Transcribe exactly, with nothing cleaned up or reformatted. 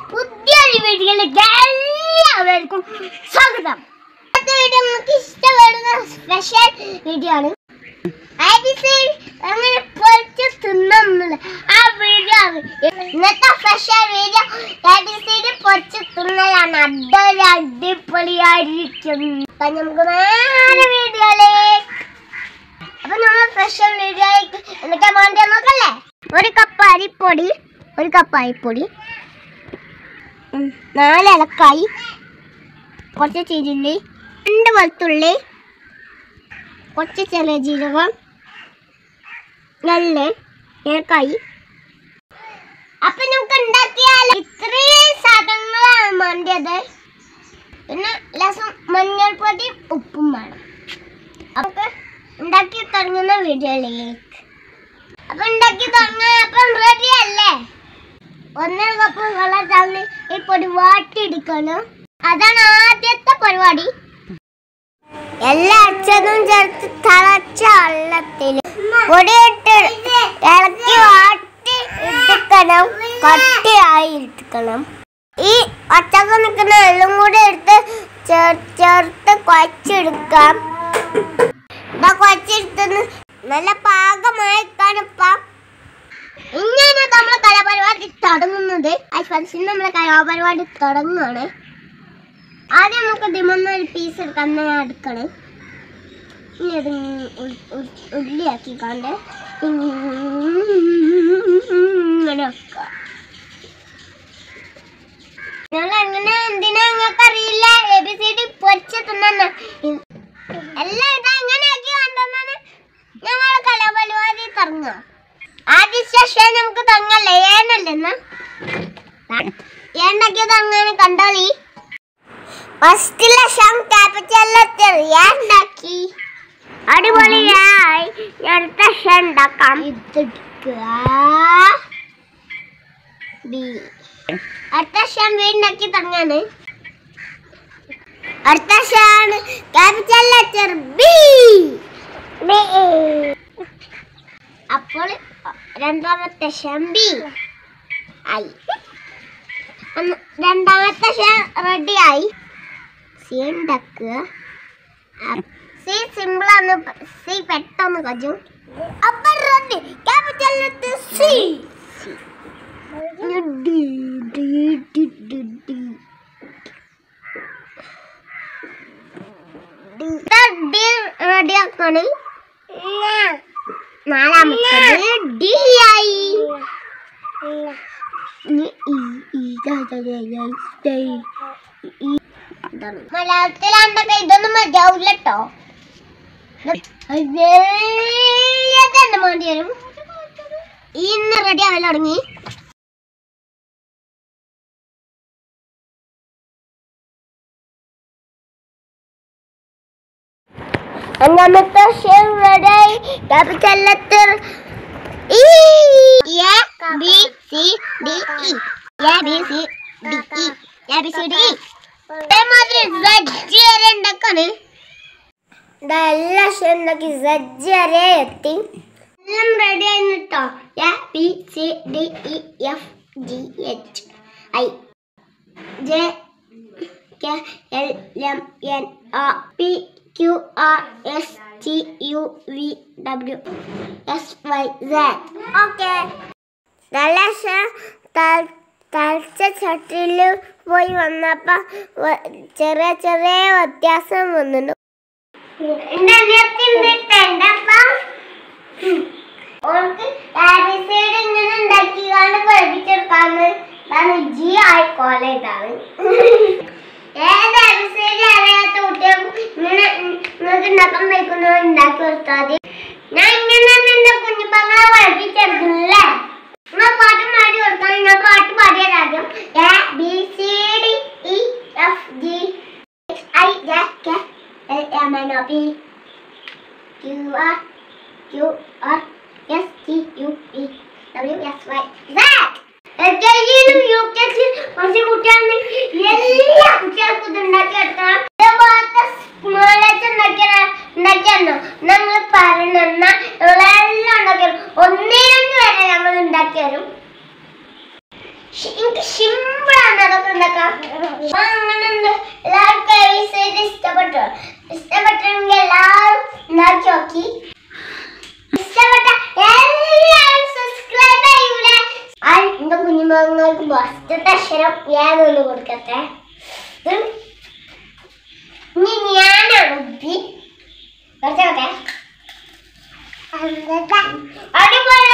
പുതിയൊരു വീഡിയോയിലേക്ക് എല്ലാവർക്കും സ്വാഗതം. ഇന്നത്തെ വീഡിയോ നമുക്ക് ഇഷ്ടപ്പെടുന്ന സ്പെഷ്യൽ വീഡിയോ ആണ്. അങ്ങനെ പൊരിച്ച് തിന്നുന്നത് ആ വീഡിയോ ആണ് ഇന്നത്തെ സ്പെഷ്യൽ വീഡിയോ. പൊരിച്ച് തിന്നലാണ്. അതൊരു അടിപൊളിയായിരിക്കും. അപ്പൊ നമുക്ക് നേരെ വീഡിയോയിലേക്ക്. അപ്പൊ നമ്മൾ സ്പെഷ്യൽ വീഡിയോയിലേക്ക് എന്തൊക്കെ വേണ്ടി നോക്കല്ലേ. ഒരു കപ്പ് അരിപ്പൊടി, ഒരു കപ്പ് അരിപ്പൊടി, നാല് ഏലക്കായി, കുറച്ച് ചീരുള്ളി, രണ്ട് വെളുത്തുള്ളി, കുറച്ച് ചെറിയ ജീരകം, നെല്ല്, ഏലക്കായി. അപ്പൊ നമുക്ക് ഉണ്ടാക്കിയാലോ. ഇത്രയും സാധനങ്ങളാണ് വേണ്ടത്. പിന്നെ ലേശം മഞ്ഞൾപ്പൊടി, ഉപ്പും വേണം. അപ്പൊ ഉണ്ടാക്കി തുടങ്ങുന്ന വീഡിയോയിലേക്ക്. അപ്പൊ ഉണ്ടാക്കി തുടങ്ങാൻ അപ്പം റെഡി അല്ലേ? ഒന്നര കപ്പ് വെള്ളം തള്ളി ഈ പൊടി വാട്ടിയെടുക്കണം. അതാണ് ആദ്യത്തെ പരിപാടി. എല്ലാ അച്ഛനും ചേർത്ത് തിളച്ച വെള്ളത്തിൽ പൊടിയിട്ട് ഇളക്കി വാട്ടി എടുക്കണം. കട്ടിയായി എടുക്കണം. ഈ ഒച്ചക്ക് നിൽക്കുന്ന എല്ലാം കൂടി എടുത്ത് ചേർത്ത് കുഴച്ചെടുക്കാം. ഇതാ കുഴച്ചെടുത്ത് നല്ല പാകമായി കാണുപ്പം. ഇങ്ങനെ നമ്മളെ കലാപരിപാടി തുടങ്ങുന്നത്. നമ്മളെ കലാപരിപാടി തുടങ്ങുകയാണ്. ആദ്യം നമുക്ക് ഇതിമൊന്ന് ഒരു പീസ് എടുക്കാൻ എടുക്കണം. ഇനി അത് ഉള്ളിയാക്കിക്കാണ്ട് ഇങ്ങനെ വെക്കുക. ഞങ്ങൾ എങ്ങനെ എന്തിനാ നിങ്ങൾക്ക് അറിയില്ല. എ ബി സി ഡി പൊരിച്ച് തിന്നാണ് എല്ലാം. ഇത് എങ്ങനെയാക്കി കണ്ടെന്നാണ് ഞങ്ങളെ കലാപരിപാടി തുടങ്ങുക. ആദ്യ ശേഷം നമുക്ക് തങ്ങല്ലേ ഏനല്ലെന്ന ഏണ്ടാക്കി തങ്ങനെ കണ്ടോളി. ഫസ്റ്റ് ലക്ഷം ക്യാപിറ്റൽ ലെറ്റർ ഏണ്ടാക്കി അടിപൊളിയായി. അടുത്ത ഷൻ ഉണ്ടാക്കാം. ഇതെടുക്കുക. ബി. അടുത്ത ഷൻ വീണ്ടാക്കി തങ്ങാണ്. അടുത്ത ഷൻ ക്യാപിറ്റൽ ലെറ്റർ ബി. അപ്പോൾ രണ്ടാമത്തെ ഷംബി ആയി. രണ്ടാമത്തെ റെഡി ആയി. സി ഉണ്ടാക്കുക. സി സിമ്പിളാണ്. സി പെട്ടെന്ന് കഴിയും. അപ്പം ready. Capital letter C. Ready ആക്കണം. നാലാമത്തത് ഡി ആയി. മലയാളത്തിലാണ്ടൊക്കെ ഇതൊന്നും മതിയാവില്ല കേട്ടോ. തന്നെ വേണ്ടി വരും. ഇന്ന് റെഡി ആവാൻ തുടങ്ങി. അഞ്ചാമത്തെ ഷേർ ready. Capital letter E. A B C D E. A B C D E. A B C D E. ഇതേമാതിരി സജ്ജി വരെ ഉണ്ടാക്കാണ്. ഇതെല്ലാം ഉണ്ടാക്കി സജ്ജി വരെ എത്തി. എല്ലാം റെഡി ആയിരുന്നു കേട്ടോ. A B C D E F G H I J K L M N O P Q R S T U V W S Y Z. Okay. തളിച്ച ചട്ടിയിൽ പോയി വന്നപ്പോൾ ചെറിയ ചെറിയ വ്യത്യാസം വന്നിട്ടുണ്ട്. ഇങ്ങനെ ഉണ്ടാക്കിയാണ് പഠിപ്പിച്ചെടുക്കാന്ന്. ജി ആയി കോളേജാണ്. ഏത് അരിസേരി അറിയാത്ത കുട്ടികൾക്കും ഇങ്ങനെ നിങ്ങൾക്ക് ഉണ്ടാക്കാൻ വയ്ക്കുന്നത് ഉണ്ടാക്കി കൊടുത്താൽ മതി. ഞാൻ ഇങ്ങനെ എന്റെ കുഞ്ഞുപ്പങ്ങളെ പഠിപ്പിച്ചെടുക്കുന്നില്ലേ. നിങ്ങൾ പാട്ട് പാടി കൊടുക്കാൻ ഞാൻ പാട്ട് പാടിയത് ആദ്യം. A B C D E F G H I J K L M N O P Q R Q R S T U V W S Y Z. L K ജിയിലും യു കെ ജിയിലും കുറച്ച് കുട്ടികളാണ്. എല്ലാ കുട്ടികൾക്കും ഇത് ഉണ്ടാക്കിയെടുക്കണം. ഇതേപോലത്തെ സ്മോളേറ്റ് ഉണ്ടാക്കിയാണോ ഞങ്ങൾ പറയണ ഞങ്ങളെല്ലാം ഉണ്ടാക്കി തരും. ഒന്നേ രണ്ട് വരെ ഞങ്ങൾ ഉണ്ടാക്കി തരും. എനിക്ക് സിമ്പിളാണ് അതൊക്കെ ഉണ്ടാക്കാം. അങ്ങനെ എല്ലാവർക്കും ഇഷ്ടപ്പെട്ടു. ഇഷ്ടപ്പെട്ടെങ്കിൽ എല്ലാവരും ഉണ്ടാക്കി നോക്കി. ഇഷ്ടപ്പെട്ട എല്ലാവരും സബ്സ്ക്രൈബ് ചെയ്യൂലേ. എന്റെ കുഞ്ഞുമങ്ങൾക്ക് ഫസ്റ്റത്തെ അക്ഷരം ഞാനൊന്ന് കൊടുക്കട്ടെ. ഇനി ഞാനാണ് ഉപ്പി കുറച്ചോട്ടെ. അതുപോലെ